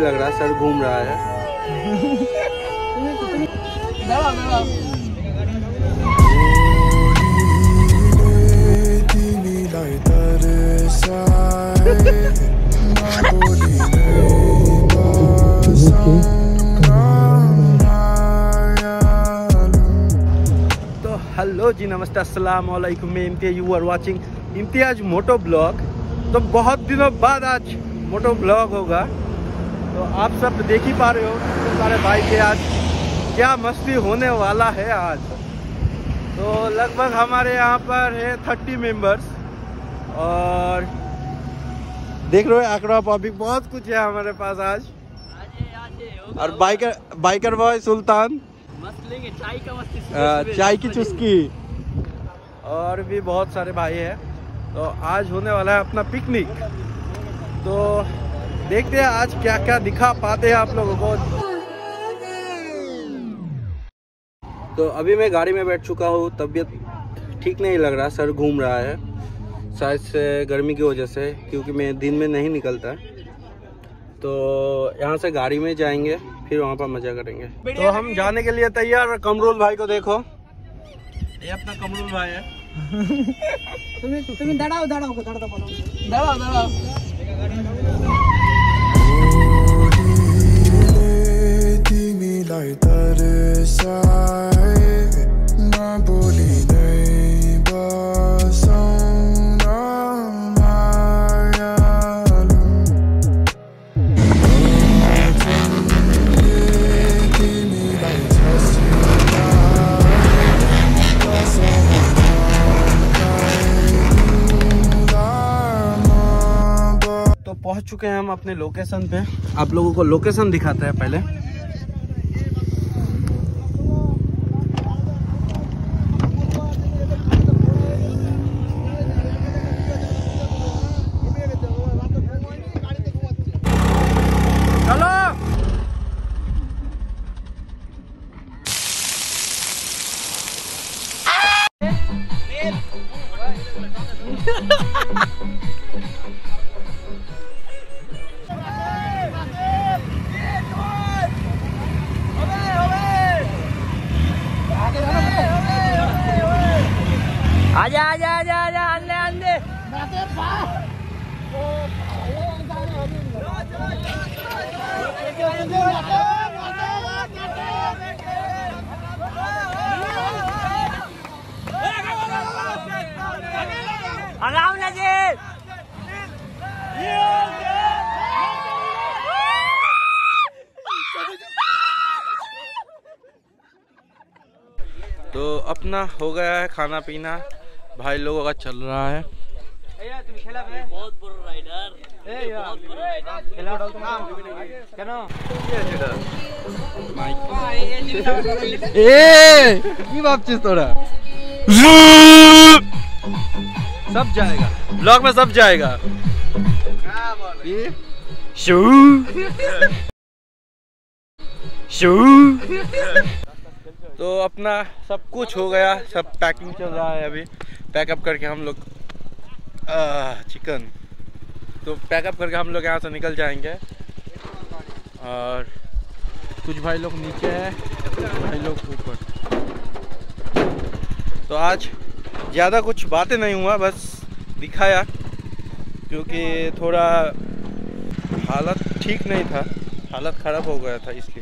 लग रहा, सर घूम रहा है। तो हेलो जी, नमस्ते, अस्सलाम वालेकुम। मैं Imtiaz, you are watching Imtiaz moto blog. तो बहुत दिनों बाद आज मोटो ब्लॉग होगा, तो आप सब देख ही पा रहे हो तो सारे भाई के आज क्या मस्ती होने वाला है आज। तो लगभग हमारे यहाँ पर है 30 मेंबर्स और देख रहे हो आंकड़ा पब्लिक, बहुत कुछ है हमारे पास आज। और बाइकर बॉय सुल्तान, चाय की चुस्की, और भी बहुत सारे भाई हैं। तो आज होने वाला है अपना पिकनिक, तो देखते हैं आज क्या क्या दिखा पाते हैं आप लोगों को। तो अभी मैं गाड़ी में बैठ चुका हूँ, तबीयत ठीक नहीं लग रहा, सर घूम रहा है, शायद से गर्मी की वजह से, क्योंकि मैं दिन में नहीं निकलता। तो यहाँ से गाड़ी में जाएंगे, फिर वहाँ पर मजा करेंगे। तो हम जाने के लिए तैयार। कमरुल भाई को देखो, ये अपना कमरुल भाई है। तुम्हें दड़ाओ पहुंच चुके हैं हम अपने लोकेशन पे। आप लोगों को लोकेशन दिखाते हैं पहले। चलो आजा अंदे तो अपना हो गया है खाना पीना, भाई लोगों का चल रहा है। बहुत बुरा राइडर सब जाएगा ब्लॉग में, सब जाएगा। तो अपना सब कुछ हो गया, सब पैकिंग चल रहा है अभी। पैकअप करके हम लोग चिकन, तो पैकअप करके हम लोग यहाँ से निकल जाएंगे। और कुछ भाई लोग नीचे है, भाई लोग ऊपर। तो आज ज़्यादा कुछ बातें नहीं हुआ, बस दिखाया, क्योंकि थोड़ा हालत ठीक नहीं था, हालत ख़राब हो गया था इसलिए।